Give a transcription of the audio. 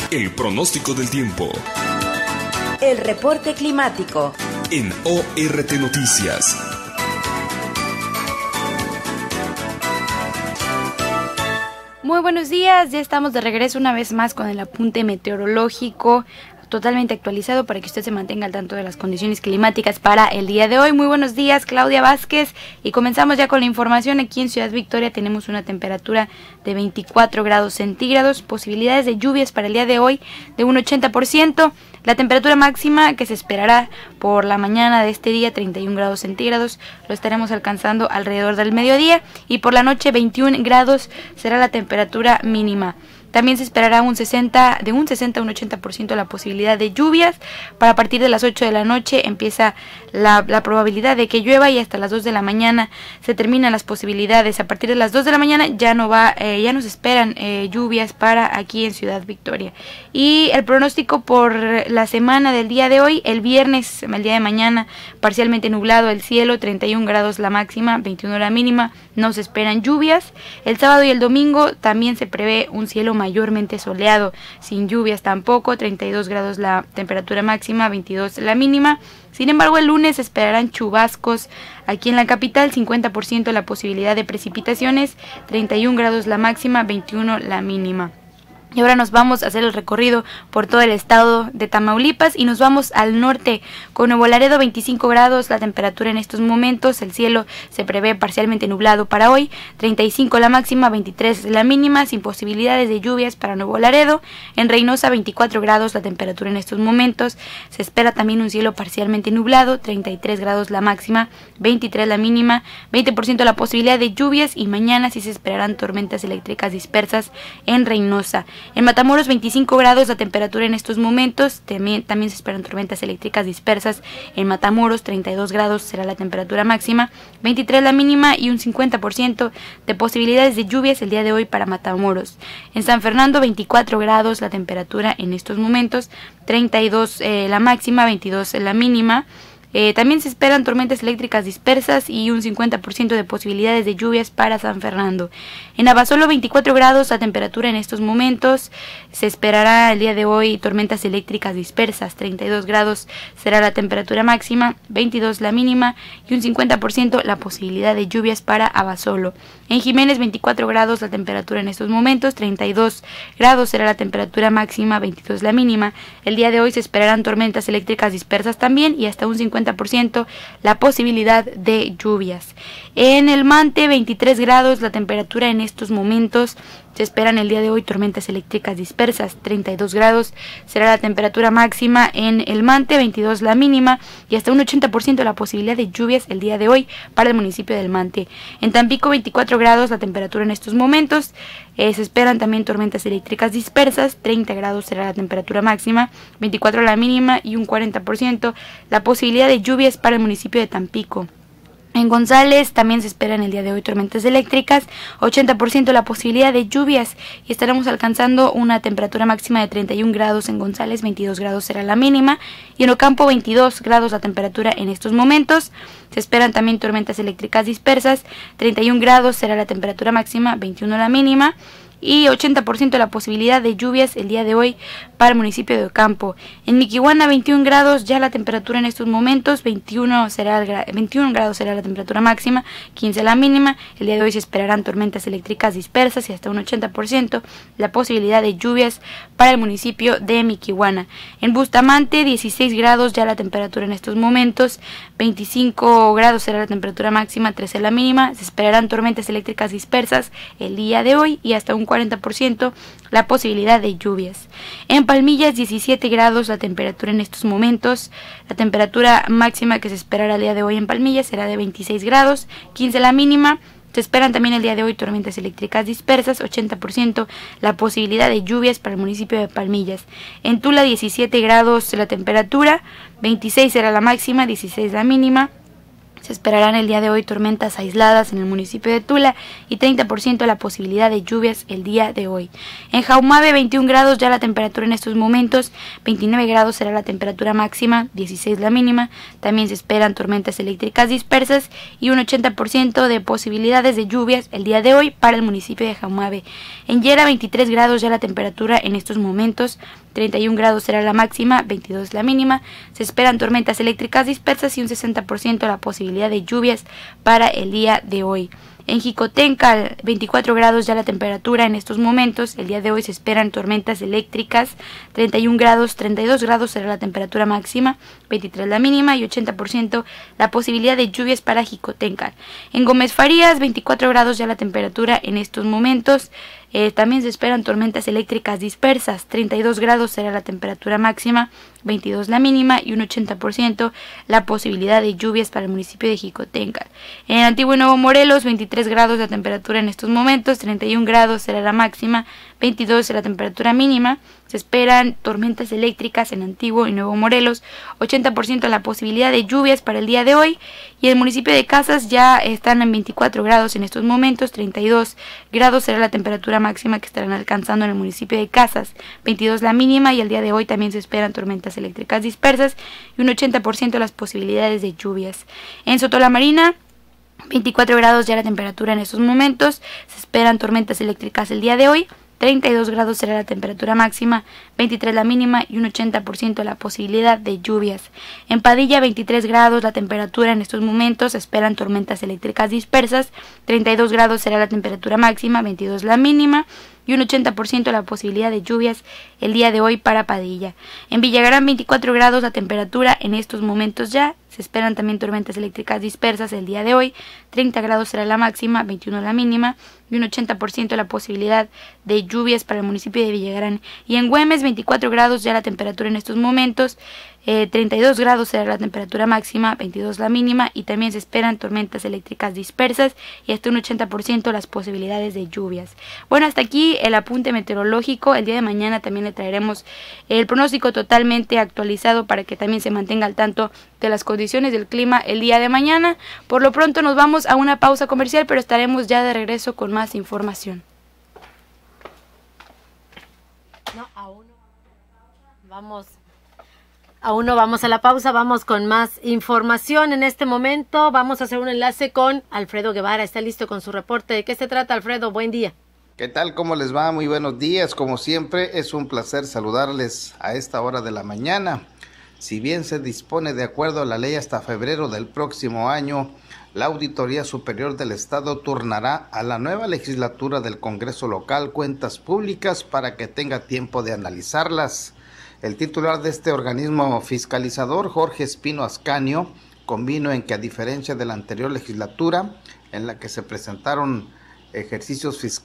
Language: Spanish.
El pronóstico del tiempo. El reporte climático. En ORT Noticias. Muy buenos días, ya estamos de regreso una vez más con el apunte meteorológico totalmente actualizado para que usted se mantenga al tanto de las condiciones climáticas para el día de hoy. Muy buenos días, Claudia Vázquez, y comenzamos ya con la información. Aquí en Ciudad Victoria tenemos una temperatura de 24 grados centígrados, posibilidades de lluvias para el día de hoy de un 80%, la temperatura máxima que se esperará por la mañana de este día 31 grados centígrados, lo estaremos alcanzando alrededor del mediodía, y por la noche 21 grados será la temperatura mínima. También se esperará de un 60 a un 80% la posibilidad de lluvias. Para partir de las 8 de la noche empieza la probabilidad de que llueva, y hasta las 2 de la mañana se terminan las posibilidades. A partir de las 2 de la mañana ya no se esperan lluvias para aquí en Ciudad Victoria. Y el pronóstico por la semana del día de hoy: el viernes, el día de mañana, parcialmente nublado el cielo, 31 grados la máxima, 21 la mínima, no se esperan lluvias. El sábado y el domingo también se prevé un cielo mayormente soleado, sin lluvias tampoco, 32 grados la temperatura máxima, 22 la mínima. Sin embargo, el lunes se esperarán chubascos aquí en la capital, 50% la posibilidad de precipitaciones, 31 grados la máxima, 21 la mínima. Y ahora nos vamos a hacer el recorrido por todo el estado de Tamaulipas y nos vamos al norte con Nuevo Laredo, 25 grados la temperatura en estos momentos, el cielo se prevé parcialmente nublado para hoy, 35 la máxima, 23 la mínima, sin posibilidades de lluvias para Nuevo Laredo. En Reynosa, 24 grados la temperatura en estos momentos, se espera también un cielo parcialmente nublado, 33 grados la máxima, 23 la mínima, 20% la posibilidad de lluvias, y mañana sí se esperarán tormentas eléctricas dispersas en Reynosa. En Matamoros, 25 grados la temperatura en estos momentos, también se esperan tormentas eléctricas dispersas en Matamoros, 32 grados será la temperatura máxima, 23 la mínima, y un 50% de posibilidades de lluvias el día de hoy para Matamoros. En San Fernando, 24 grados la temperatura en estos momentos, 32 la máxima, 22 la mínima. También se esperan tormentas eléctricas dispersas y un 50% de posibilidades de lluvias para San Fernando. En Abasolo, 24 grados la temperatura en estos momentos, se esperará el día de hoy tormentas eléctricas dispersas, 32 grados será la temperatura máxima, 22 la mínima, y un 50% la posibilidad de lluvias para Abasolo. En Jiménez, 24 grados la temperatura en estos momentos, 32 grados será la temperatura máxima, 22 la mínima. El día de hoy se esperarán tormentas eléctricas dispersas también, y hasta un 50% la posibilidad de lluvias. En El Mante, 23 grados la temperatura en estos momentos, se esperan el día de hoy tormentas eléctricas dispersas, 32 grados será la temperatura máxima en El Mante, 22 la mínima, y hasta un 80% la posibilidad de lluvias el día de hoy para el municipio del Mante. En Tampico, 24 grados la temperatura en estos momentos, se esperan también tormentas eléctricas dispersas, 30 grados será la temperatura máxima, 24 la mínima, y un 40% la posibilidad de lluvias para el municipio de Tampico. En González también se esperan el día de hoy tormentas eléctricas, 80% la posibilidad de lluvias, y estaremos alcanzando una temperatura máxima de 31 grados en González, 22 grados será la mínima, y en Ocampo 22 grados la temperatura en estos momentos. Se esperan también tormentas eléctricas dispersas, 31 grados será la temperatura máxima, 21 la mínima, y 80% la posibilidad de lluvias el día de hoy para el municipio de Ocampo. En Miquihuana, 21 grados ya la temperatura en estos momentos, 21 grados será la temperatura máxima, 15 la mínima. El día de hoy se esperarán tormentas eléctricas dispersas y hasta un 80% la posibilidad de lluvias para el municipio de Miquihuana. En Bustamante, 16 grados ya la temperatura en estos momentos, 25 grados será la temperatura máxima, 13 la mínima. Se esperarán tormentas eléctricas dispersas el día de hoy y hasta un 40% la posibilidad de lluvias. En Palmillas, 17 grados la temperatura en estos momentos, la temperatura máxima que se esperará el día de hoy en Palmillas será de 26 grados, 15 la mínima. Se esperan también el día de hoy tormentas eléctricas dispersas, 80% la posibilidad de lluvias para el municipio de Palmillas. En Tula, 17 grados la temperatura, 26 será la máxima, 16 la mínima. Se esperarán el día de hoy tormentas aisladas en el municipio de Tula y 30% la posibilidad de lluvias el día de hoy. En Jaumabe 21 grados ya la temperatura en estos momentos, 29 grados será la temperatura máxima, 16 la mínima. También se esperan tormentas eléctricas dispersas y un 80% de posibilidades de lluvias el día de hoy para el municipio de Jaumabe. En Yera 23 grados ya la temperatura en estos momentos, 31 grados será la máxima, 22 la mínima. Se esperan tormentas eléctricas dispersas y un 60% la posibilidad de lluvias para el día de hoy. En Jicotenca, 24 grados ya la temperatura en estos momentos. El día de hoy se esperan tormentas eléctricas, 31 grados, 32 grados será la temperatura máxima, 23 la mínima y 80% la posibilidad de lluvias para Jicotenca. En Gómez Farías, 24 grados ya la temperatura en estos momentos. También se esperan tormentas eléctricas dispersas, 32 grados será la temperatura máxima, 22 la mínima y un 80% la posibilidad de lluvias para el municipio de Jicotenca. En Antiguo y Nuevo Morelos, 23 grados la temperatura en estos momentos, 31 grados será la máxima, 22 la temperatura mínima. Se esperan tormentas eléctricas en Antiguo y Nuevo Morelos, 80% la posibilidad de lluvias para el día de hoy. Y el municipio de Casas ya están en 24 grados en estos momentos, 32 grados será la temperatura máxima que estarán alcanzando en el municipio de Casas, 22 la mínima, y el día de hoy también se esperan tormentas eléctricas dispersas y un 80% las posibilidades de lluvias. En Soto la Marina, 24 grados ya la temperatura en estos momentos, se esperan tormentas eléctricas el día de hoy. 32 grados será la temperatura máxima, 23 la mínima y un 80% la posibilidad de lluvias. En Padilla, 23 grados la temperatura en estos momentos, se esperan tormentas eléctricas dispersas, 32 grados será la temperatura máxima, 22 la mínima y un 80% la posibilidad de lluvias el día de hoy para Padilla. En Villagrán, 24 grados la temperatura en estos momentos ya. Se esperan también tormentas eléctricas dispersas el día de hoy, 30 grados será la máxima, 21 la mínima y un 80% la posibilidad de lluvias para el municipio de Villagrán. Y en Güemes, 24 grados ya la temperatura en estos momentos, 32 grados será la temperatura máxima, 22 la mínima, y también se esperan tormentas eléctricas dispersas y hasta un 80% las posibilidades de lluvias. Bueno, hasta aquí el apunte meteorológico. El día de mañana también le traeremos el pronóstico totalmente actualizado para que también se mantenga al tanto de las condiciones del clima el día de mañana. Por lo pronto nos vamos a una pausa comercial, pero estaremos ya de regreso con más información. Aún no vamos a la pausa, vamos con más información. En este momento vamos a hacer un enlace con Alfredo Guevara. Está listo con su reporte. ¿De qué se trata, Alfredo? Buen día. ¿Qué tal? ¿Cómo les va? Muy buenos días. Como siempre, es un placer saludarles a esta hora de la mañana. Si bien se dispone de acuerdo a la ley hasta febrero del próximo año, la Auditoría Superior del Estado turnará a la nueva legislatura del Congreso Local cuentas públicas para que tenga tiempo de analizarlas. El titular de este organismo fiscalizador, Jorge Espino Ascanio, convino en que, a diferencia de la anterior legislatura, en la que se presentaron ejercicios fiscales